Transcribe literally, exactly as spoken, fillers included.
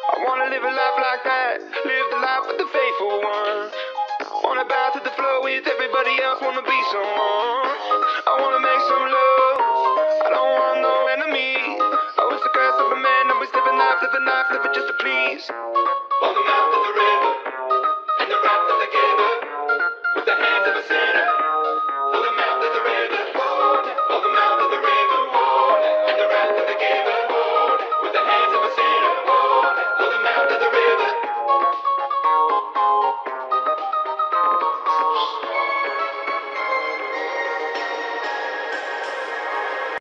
I wanna live a life like that, live the life with the faithful one. Wanna bow to the floor with everybody else, wanna be someone. I wanna make some love, I don't want no enemy. I was the curse of a man, I was living life, living life, living just to please. On the mouth of the river.